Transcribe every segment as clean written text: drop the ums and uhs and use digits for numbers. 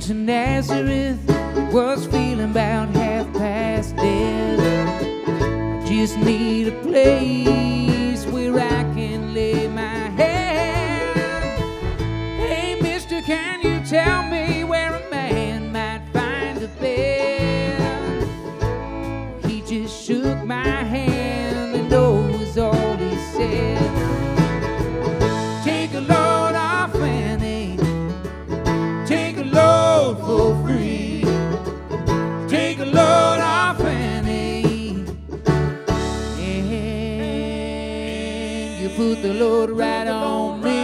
to Nazareth, was feeling about half past dead. I just need a place where I can lay my head. Hey, mister, can you tell me where a man might find a bed? He just shook my hand and that was all he said. Take a load off Annie, take a load for free. Take a load off Annie, and you put the load right on me.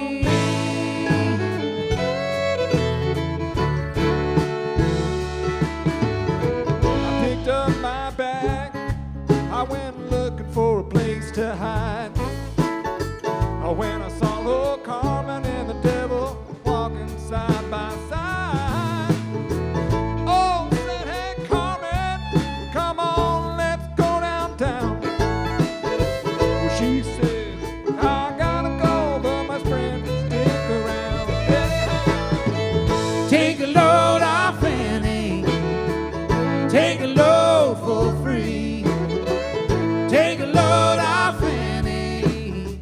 I picked up my bag, I went looking for a place to hide. When I saw old Carmen and the devil walking side by side. Oh, said, hey Carmen, come on, let's go downtown. Well, she said, I gotta go, but my friend can stick around. Take a load off Annie, take a load for free. Take a load off Annie,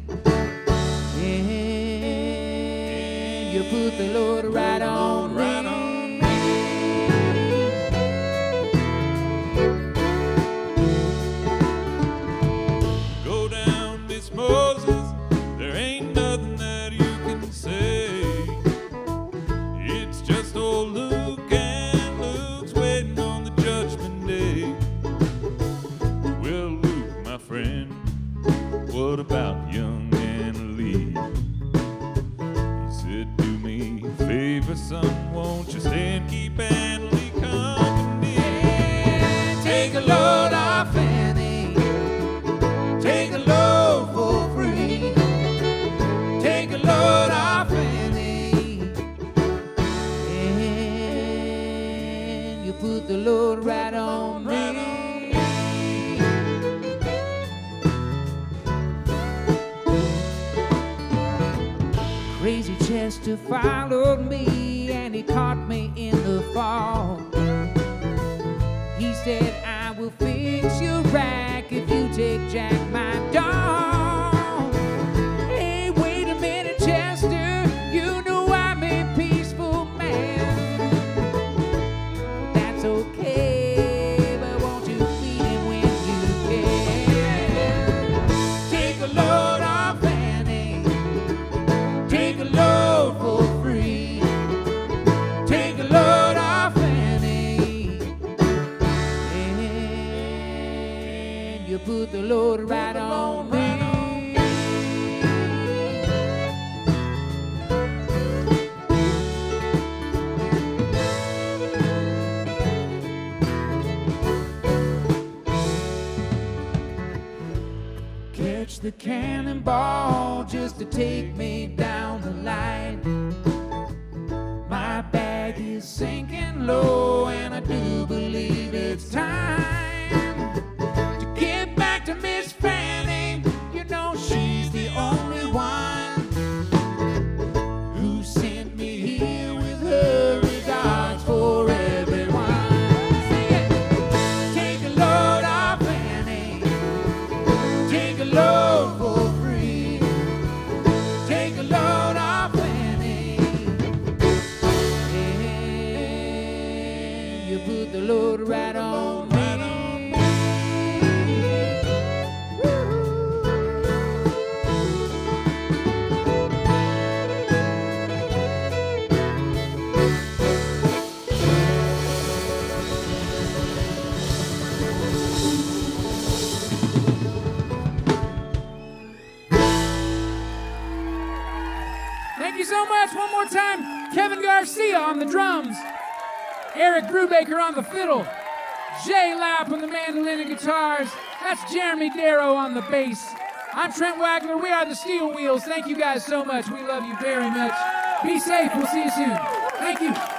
and you put the load right on me. Go down, Miss Moses, there ain't nothing that you can say. It's just old Luke, and Luke's waiting on the judgment day. Well, Luke, my friend, what about young Anna Lee? He said, do me a favor, son, won't you stay and keep Anna Lee company? Take a load off Annie, take a load for free. Take a load off Annie, and you put the load right on me. Crazy Chester followed me and he caught me in the fall. He said, I will fix your rack if you take Jack, my dog. Hey, wait a minute, Chester, you know I'm a peaceful man. That's okay, but won't you feed him when you can? Take a load off Annie, take a load for free. Take a load off Annie, and you put the load right on me. Catch the cannonball just to take me down the line. My bag is sinking low and I do believe it's time to get back to Miss Fanning. You know she's the only one who sent me here with her regards for everyone. Sing it. Take a load off Annie, take a load for free. Take a load off Annie, and you put the load right on me. Thank you so much. One more time, Kevin Garcia on the drums, Eric Brubaker on the fiddle, Jay Lapp on the mandolin and guitars. That's Jeremy Darrow on the bass. I'm Trent Wagner. We are the Steel Wheels. Thank you guys so much. We love you very much. Be safe. We'll see you soon. Thank you.